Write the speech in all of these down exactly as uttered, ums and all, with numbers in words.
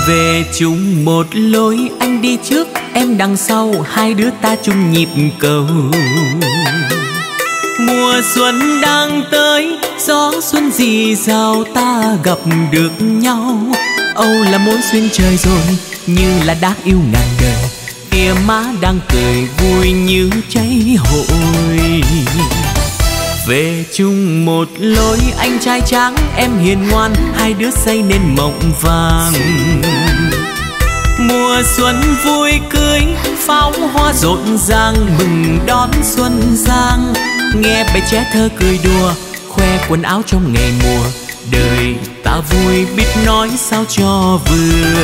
Về chung một lối, anh đi trước em đằng sau, hai đứa ta chung nhịp cầu. Mùa xuân đang tới, gió xuân rì rào, ta gặp được nhau. Âu là mối duyên trời rồi, như là đã yêu ngàn đời. Tia má đang cười vui như cháy hội. Về chung một lối, anh trai tráng em hiền ngoan, hai đứa xây nên mộng vàng. Mùa xuân vui cưới, pháo hoa rộn ràng, mừng đón xuân sang. Nghe bài trẻ thơ cười đùa, khoe quần áo trong ngày mùa. Đời ta vui biết nói sao cho vừa.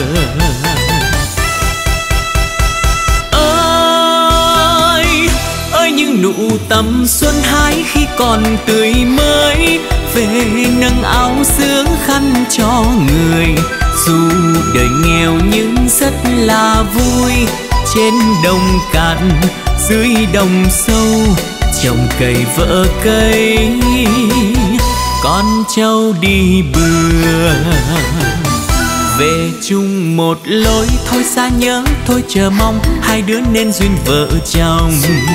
Ơi, ơi những nụ tầm xuân hái khi còn tươi mới. Về nâng áo sướng khăn cho người. Dù đời nghèo nhưng rất là vui. Trên đồng cạn, dưới đồng sâu, trồng cây vợ cây, con trâu đi bừa. Về chung một lối, thôi xa nhớ, thôi chờ mong, hai đứa nên duyên vợ chồng.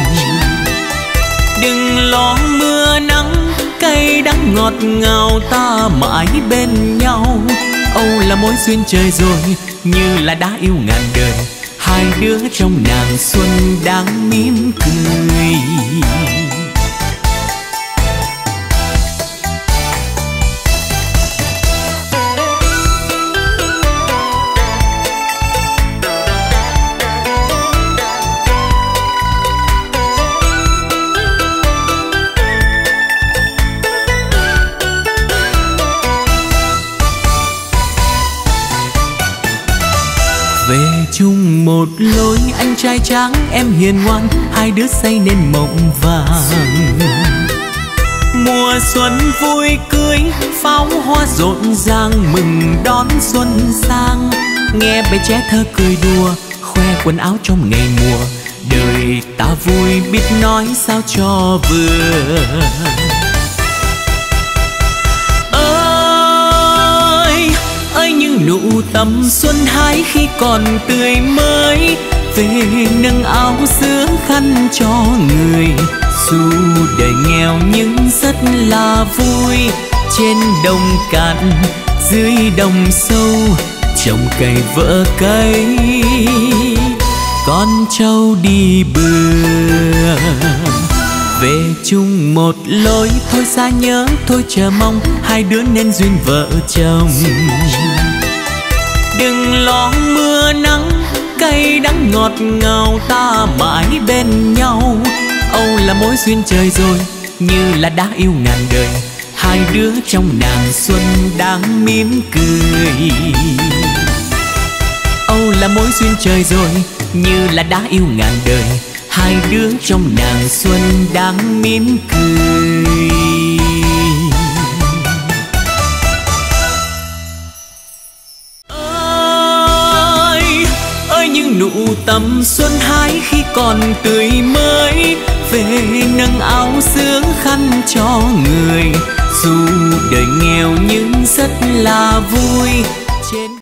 Đừng lo mưa nắng, cay đắng ngọt ngào, ta mãi bên nhau. Âu là mối duyên trời rồi, như là đã yêu ngàn đời. Hai đứa trong nàng xuân đang mỉm cười. Về chung một lối, anh trai tráng em hiền ngoan, hai đứa xây nên mộng vàng. Mùa xuân vui cưới, pháo hoa rộn ràng, mừng đón xuân sang. Nghe bài trẻ thơ cười đùa, khoe quần áo trong ngày mùa. Đời ta vui biết nói sao cho vừa. Ơi những nụ tầm xuân hái khi còn tươi mới. Về nâng áo sướng khăn cho người. Dù đời nghèo nhưng rất là vui. Trên đồng cạn, dưới đồng sâu, trồng cây vợ cây, con trâu đi bừa. Về chung một lối, thôi xa nhớ, thôi chờ mong, hai đứa nên duyên vợ chồng. Đừng lo mưa nắng, cay đắng ngọt ngào, ta mãi bên nhau. Âu là mối duyên trời rồi, như là đã yêu ngàn đời. Hai đứa trong nàng xuân đang mỉm cười. Âu là mối duyên trời rồi, như là đã yêu ngàn đời. Hai đứa trong nàng xuân đang mỉm cười. Ơi, ơi những nụ tầm xuân hái khi còn tươi mới. Về nâng áo sướng khăn cho người. Dù đời nghèo nhưng rất là vui. Trên